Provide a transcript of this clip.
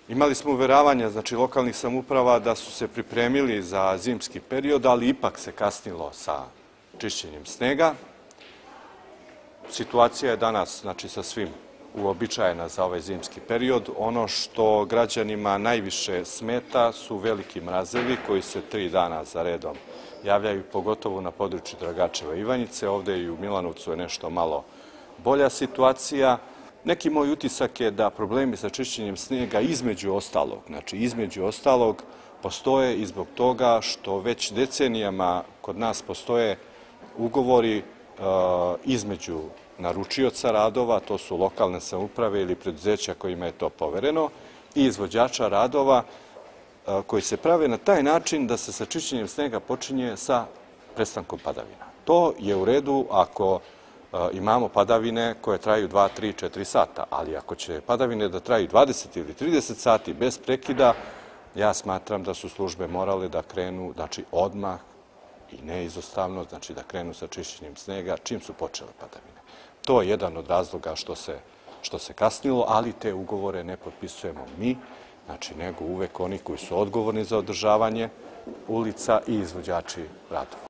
Imali smo uveravanja, znači, lokalnih samouprava da su se pripremili za zimski period, ali ipak se kasnilo sa čišćenjem snega. Situacija je danas, znači, sasvim uobičajena za ovaj zimski period. Ono što građanima najviše smeta su veliki mrazevi koji se 3 dana za redom javljaju, pogotovo na području Dragačeva i Ivanjice. Ovde i u Milanovcu je nešto malo bolja situacija. Neki moj utisak je da problemi sa čišćenjem snega između ostalog postoje i zbog toga što već decenijama kod nas postoje ugovori između naručioca radova, to su lokalne samouprave ili preduzeća kojima je to povereno, i izvođača radova koji se prave na taj način da se sa čišćenjem snega počinje sa prestankom padavina. To je u redu ako imamo padavine koje traju 2, 3, 4 sata, ali ako će padavine da traju 20 ili 30 sati bez prekida, ja smatram da su službe morale da krenu, znači odmah i neizostavno, znači da krenu sa čišćenjem snega čim su počele padavine. To je jedan od razloga što se kasnilo, ali te ugovore ne potpisujemo mi, znači nego uvek oni koji su odgovorni za održavanje ulica i izvođači radova.